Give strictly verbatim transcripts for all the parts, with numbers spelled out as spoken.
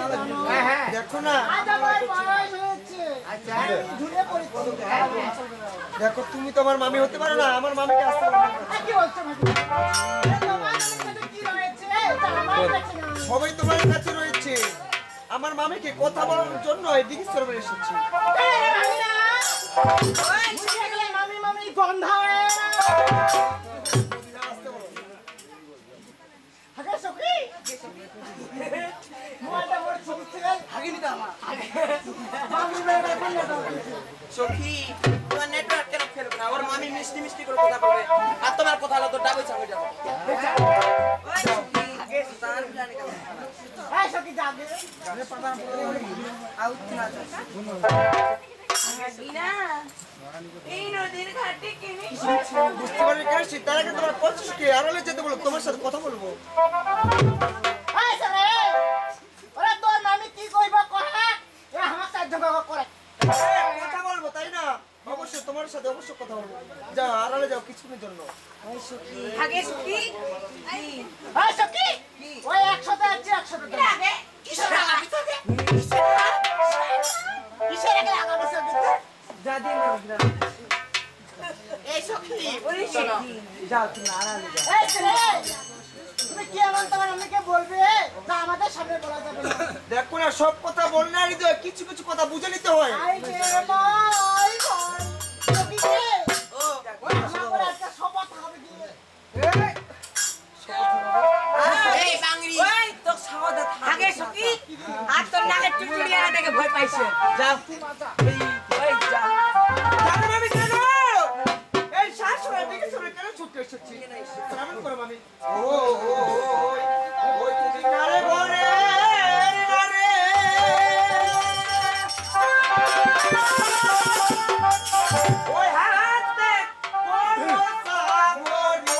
দেখো না দেখো তুমি তো আমার মামি হতে পারো না, আমার মামিকে আসতে সবাই তোমার কাছে রয়েছে। আমার মামিকে কথা বলার জন্য এদিকে সরবে এসেছি। মামি মামি গন্ধা সখী তোমার নেটওয়ার্ক কেন ফেলবে না? ওর মামি মিষ্টি মিষ্টি করে কথা বলবে আর তোমার কথা হলো তো ডাবই চাবি যাবে। বুঝতে পারি কেন তার আগে তোমার পঞ্চাশ কে আড়ালে যেতে বলো, তোমার সাথে কথা বলবো। কথা বলবো তাই না? অবশ্যই তোমার সাথে অবশ্যই কথা বলবো। যাও আড়ালে যাও কিছুক্ষণের জন্য। দেখো না সব কথা বল না, হৃদয় কিছু কিছু কথা বুঝে নিতে হয়। ভয় পাইছে যাও এই শাশুড়ি দিকে সরে কেন ছুটে এসেছি? কেমন করে মামি? ও ও ওই তুমি কারে ঘরে রে ওই হাতে কোন সাবরি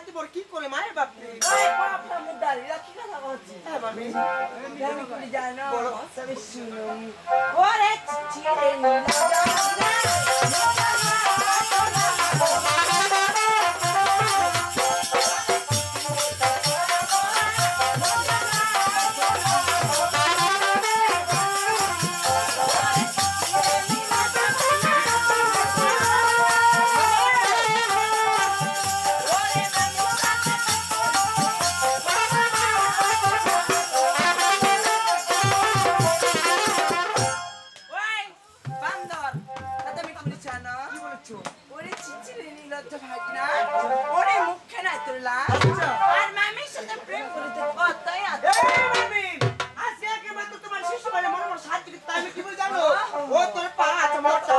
এত বড় কি করে মায়ের বাপরে ওই বাপটা মুদ্দার এরা কি কথা বলছি হ্যাঁ মামি আমি কি জানো বলো। তবে শুনো ওরে চিরে নীলা ওই বান্দর তাতে আমি কি জানো কি বলছো ওরে চিচিরে নীলজ্জ ভাগনা ওরে মুখে না তুললা আচ্ছা। আর মামির সাথে প্রেম করতে কতই আছে এই মামি আজকে একেবারে তো তোমার শিশু বলে মনে মনে সাথে দিতে আমি কি বল জানো ও তোর পা আছে মোটা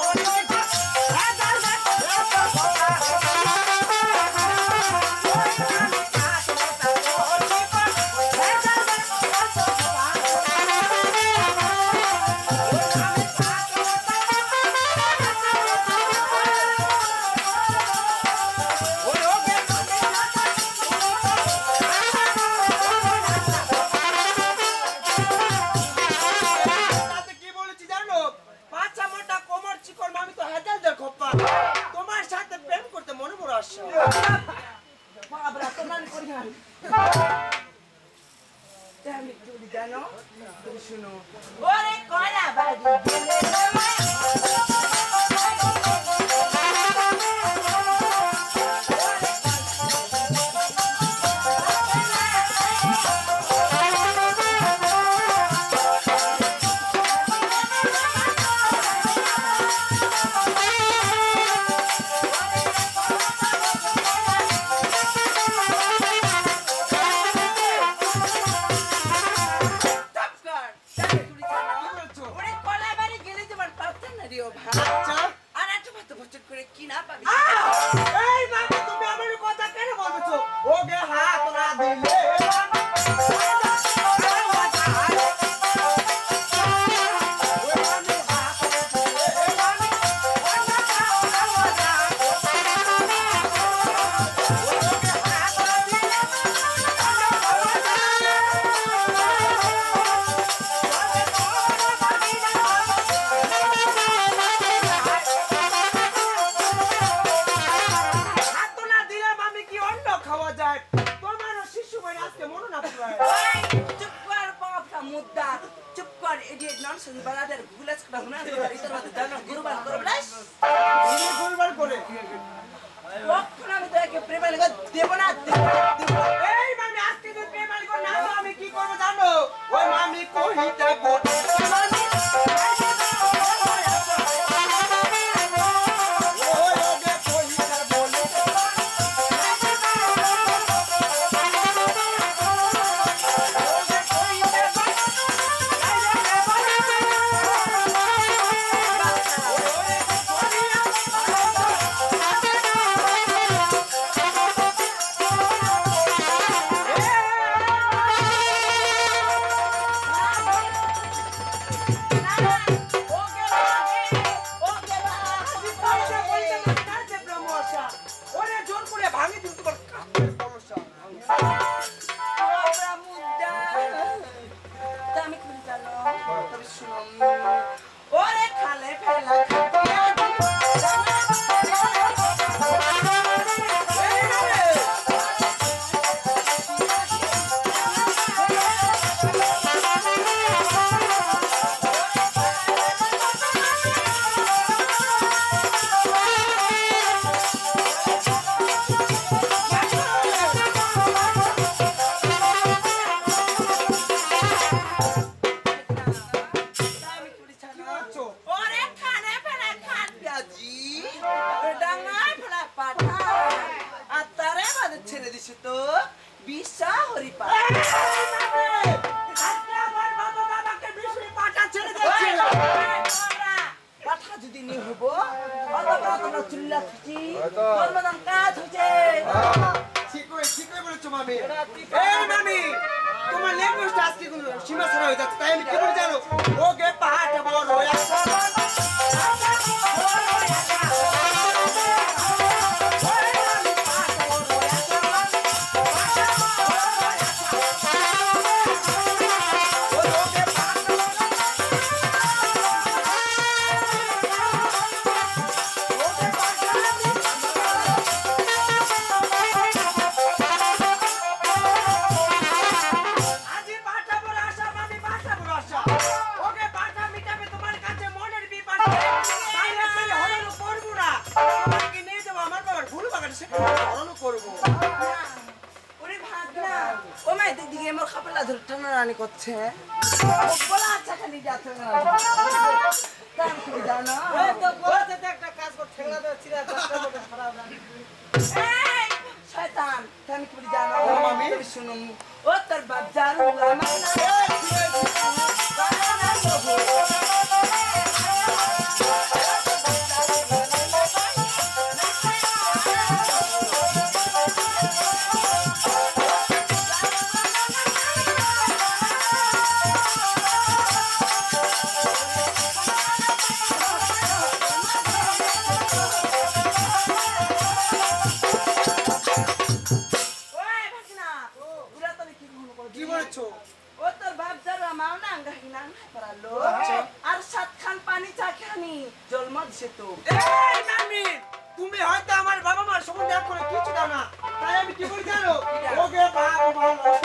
তাতে কি বলেছি জানো পাঁচা মোটা কোমর চিকন মামি তো হেডেল দেখো পা তোমার সাথে প্রেম করতে মনে মনে আসছে বাবরা তোমরা করি না আমি কি জানো তুমি শুনো ওরে কলা বাড়ি গেলে টপকর তাকে তুমি জানো কি বলছো ওরে কলা বাড়ি গেলে তোমার পারতেন না রিও ভাই আচ্ছা আর একটু ভাত বচত করে কি না পাবি এই মামি তুমি আমার কথা কেন বলছো ওগে হাত না দিলে হাত না দিলে মামি কি অন্য খাওয়া যায় তোমারও শিশু বলে আজকে মনে না পড়ে ওই চুপ কর বাপটা মুদ্দা চুপ কর ইডিয়েট ননসেন্স বালাদের গুলাস করা হুনা তোর ইতর মত জানো গুরুবার করবলাস তিনি ভুলবার করে কখন আমি তোকে প্রেমে লাগা দেব না দেব না, দেব না। এই মামি আজকে যদি প্রেমাল করে না তো আমি কি করব জানো ওই মামি কহিতে বলে মামি ওই ওগে কহিতে বলে ওরে জোর করে ভাঙি দিন তোমার কাপড়ের পরশা বাপরা মুদ্দা তা আমি কি জানো তবে শুনো ওরে খালে ফেলা খাটিয়া আমি কি জানো করছো ওরে খানে ফেলা খান পেঁয়াজি ওরে ডাঙায় ফেলা পাঠা আর তারে বাদে ছেড়ে দিছি তো বিশা হরিপা আজকে আমার বাবা বাবাকে বিশুরি পাটা ছেড়ে ওই, দিয়েছে ওরা, পাঠা যদি নি হব অত বড় তোমরা চুল্লা খুঁজি ধর্মদান কাজ হচ্ছে ঠিকই ঠিকই বলেছো মামি এই মামি তোমার ল্যাঙ্গুয়েজটা আজকে কোনো সীমা ছাড়া হয়ে যাচ্ছে তাই আমি কি বলে জানো ওগে পাহাড় বড় একটা ওরে পালন করবো। ওরে ভাত না ও মা দিদিকে মোর খাপলা ধরে টানা রানি করছে বলা আচ্ছা খালি যাচ্ছে না তাই তুমি জানো এই তো বলতে তো একটা কাজ কর ঠেলা দে চিরা দশটা মতো খারাপ না এই শয়তান তুমি কি জানো ও মামি। তুমি শুনুন ও তোর বাপ জারু আমার না ওই ভাগনা ওরা তো কি মনে করে কি বলেছো? ও তোর বাপ যারা মাও না গাহি না পারালো আচ্ছা। আর সাত খান পানি চা খানি জন্ম দিছে তো এই মামি, তুমি হয়তো আমার বাবা মার সম্বন্ধে এখন কিছু জানো না, তাই আমি কি বলি জানো? ওকে বাবা ভালো